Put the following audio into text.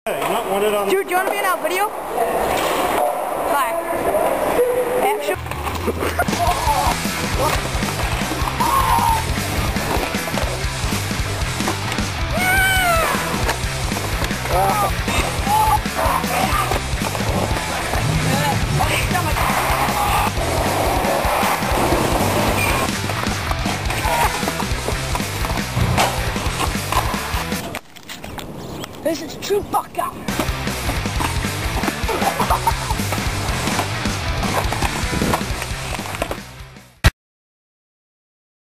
Not wanted on. Dude, do you want to be in our video? Hi. Action. This is Chewbacca.